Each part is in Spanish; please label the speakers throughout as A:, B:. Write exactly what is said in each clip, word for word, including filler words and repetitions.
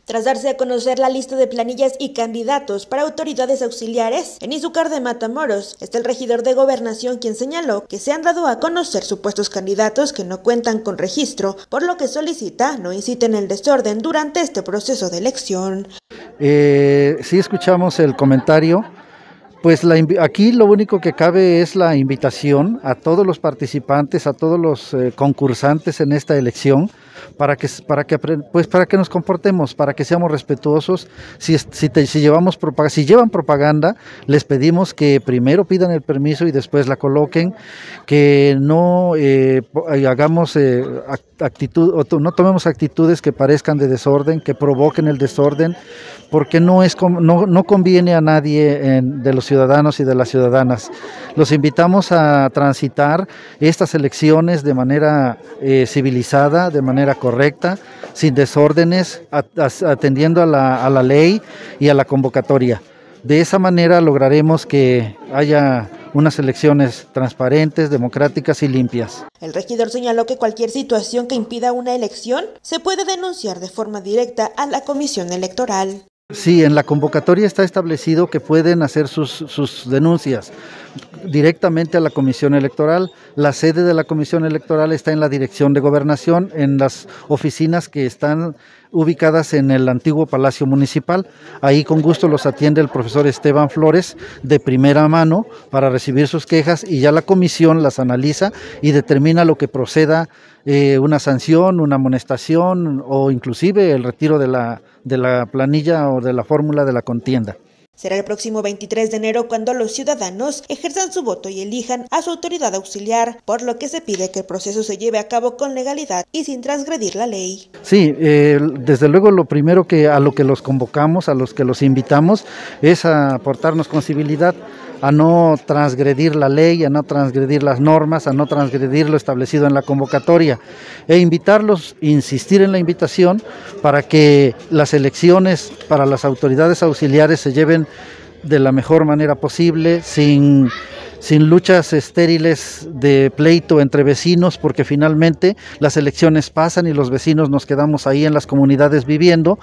A: Tras darse a conocer la lista de planillas y candidatos para autoridades auxiliares en Izúcar de Matamoros, está el regidor de Gobernación quien señaló que se han dado a conocer supuestos candidatos que no cuentan con registro, por lo que solicita no inciten el desorden durante este proceso de elección.
B: Eh, sí escuchamos el comentario. Pues la, aquí lo único que cabe es la invitación a todos los participantes, a todos los eh, concursantes en esta elección, para que, para que, pues para que nos comportemos, para que seamos respetuosos. Si, si, te, si, llevamos propaganda, si llevan propaganda, les pedimos que primero pidan el permiso y después la coloquen, que no eh, hagamos eh, actitud, o no tomemos actitudes que parezcan de desorden, que provoquen el desorden, porque no, es, no, no conviene a nadie en, de los ciudadanos y de las ciudadanas. Los invitamos a transitar estas elecciones de manera eh, civilizada, de manera correcta, sin desórdenes, atendiendo a la, a la ley y a la convocatoria. De esa manera lograremos que haya unas elecciones transparentes, democráticas y limpias.
A: El regidor señaló que cualquier situación que impida una elección se puede denunciar de forma directa a la Comisión Electoral.
B: Sí, en la convocatoria está establecido que pueden hacer sus, sus denuncias directamente a la Comisión Electoral. La sede de la Comisión Electoral está en la Dirección de Gobernación, en las oficinas que están ubicadas en el antiguo Palacio Municipal. Ahí con gusto los atiende el profesor Esteban Flores de primera mano para recibir sus quejas, y ya la comisión las analiza y determina lo que proceda, eh, una sanción, una amonestación o inclusive el retiro de la, de la planilla o de la fórmula de la contienda.
A: Será el próximo veintitrés de enero cuando los ciudadanos ejerzan su voto y elijan a su autoridad auxiliar, por lo que se pide que el proceso se lleve a cabo con legalidad y sin transgredir la ley.
B: Sí, eh, desde luego lo primero que a lo que los convocamos, a los que los invitamos, es a portarnos con civilidad, a no transgredir la ley, a no transgredir las normas, a no transgredir lo establecido en la convocatoria, e invitarlos, insistir en la invitación para que las elecciones para las autoridades auxiliares se lleven de la mejor manera posible, sin, sin luchas estériles de pleito entre vecinos, porque finalmente las elecciones pasan y los vecinos nos quedamos ahí en las comunidades viviendo,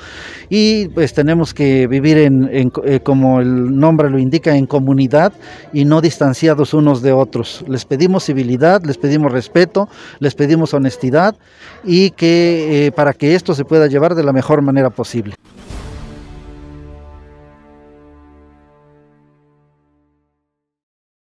B: y pues tenemos que vivir en, en eh, como el nombre lo indica, en comunidad y no distanciados unos de otros. Les pedimos civilidad, les pedimos respeto, les pedimos honestidad, y que eh, para que esto se pueda llevar de la mejor manera posible.